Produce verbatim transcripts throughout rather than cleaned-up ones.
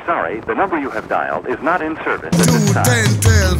sorry, the number you have dialed is not in service at this time. ten, twelve.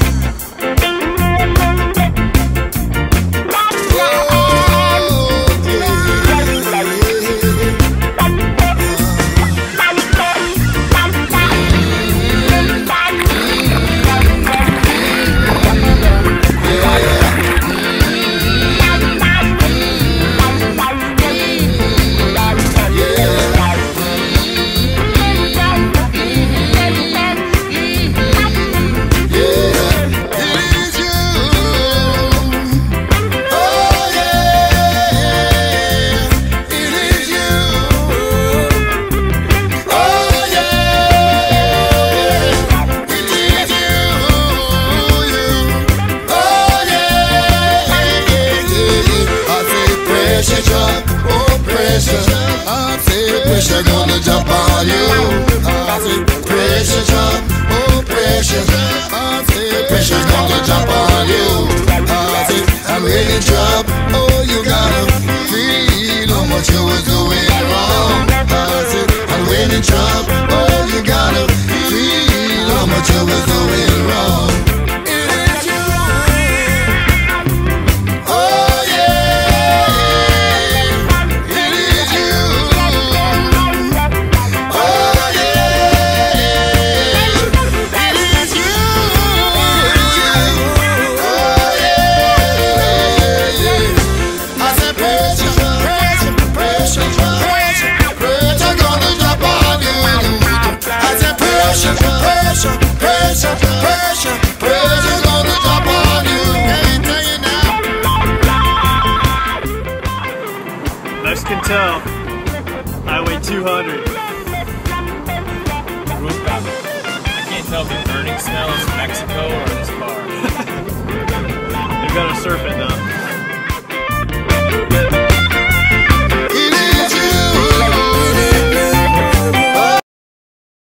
Pressure gonna jump on you. I say pressure drop, oh pressure. I say pressure gonna jump on you. I say and when it drop, oh you gotta feel how much you was doing wrong. I say and when it drop, oh you gotta feel how much you was doing wrong. Next can tell, I weigh two hundred. I can't tell if the burning smell is Mexico or this car. You gotta surf it now.